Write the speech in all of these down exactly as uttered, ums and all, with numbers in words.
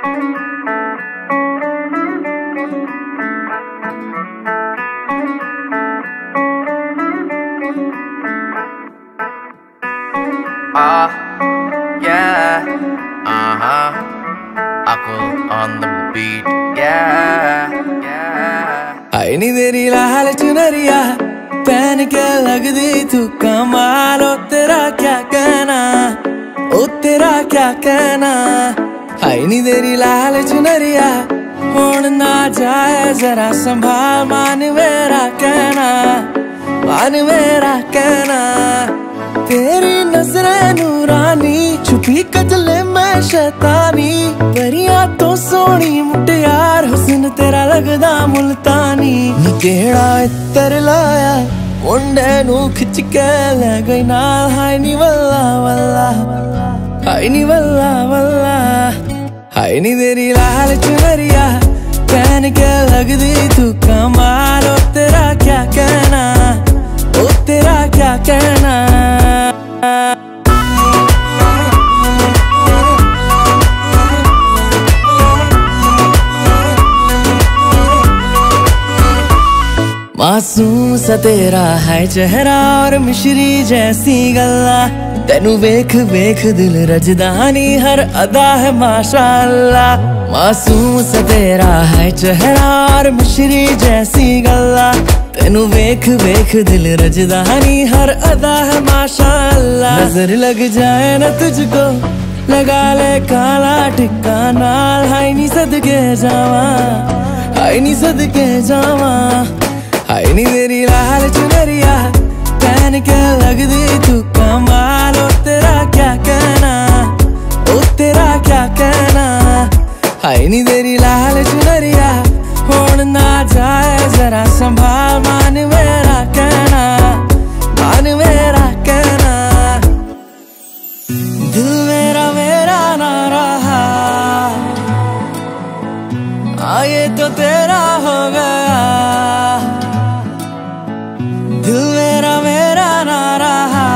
Ah, yeah, uh-huh. Aku on the beat, yeah, yeah. आई नी तेरी लाल चुनरिया पहन के लगदी तू कमाल, ओ तेरा क्या कहना, ओ तेरा क्या कहना। आई नी तेरी लाल चुनरिया होड़ ना जाए जरा संभाल, मान मेरा कहना, मान मेरा कहना। तेरी नजरें नूरानी छुपी कजले में शैतानी, परियां तो सोनी मुटियार हुस्न तेरा लगदा मुल्तानी। नी केड़ा इत्तर लाया मुंडे नू खिच के ले गई नाल, हाय नी वल्ला वल्ला, हाय नी वल्ला वल्ला। हाय नी तेरी लाल चुनरिया पहन के लगदी तू कमाल, ओ तेरा क्या कहना, ओ तेरा क्या कहना। मासूम सा तेरा है चेहरा और मिश्री जैसी गल्ला, तेनू वेख वेख दिल रजदानी हर अदा है माशाअल्लाह। मासूम सा तेरा है चेहरा और मिश्री जैसी गल्ला, तेनू वेख वेख दिल रजदानी हर अदा है माशाअल्लाह। नजर लग जाए न तुझको लगा ले काला टिक्का नाल, हाय नी सदके जावा, हाय नी सदके जावा। हाय नी तेरी लाल चुनरिया पहन के लगदी तू कमाल, ओ तेरा क्या कहना, ओ तेरा क्या कहना। हाय नी तेरी लाल चुनरिया होड़ ना जाए जरा संभाल, मान मेरा कहना, मान मेरा कहना। दिल मेरा मेरा ना रहा, आगे तो तेरा हो गया। दिल मेरा मेरा ना रहा,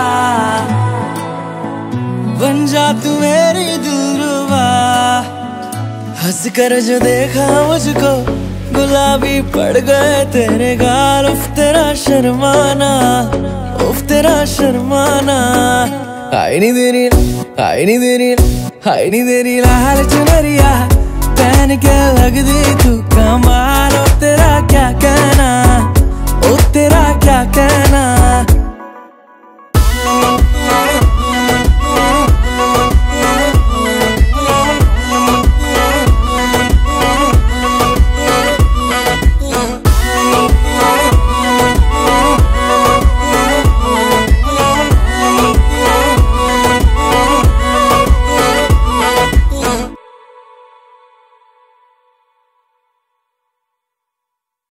बन जा तू मेरी दिलरुबा। हंस कर जो देखा मुझको गुलाबी पड़ गए तेरे गाल, उफ तेरा शर्माना, उफ तेरा शर्माना। हाय नी तेरी, हाय नी तेरी, हाय नी तेरी लाल चुनरिया पहन के लगदी तू कमाल, ओ तेरा क्या कहना, ओ तेरा क्या कहना।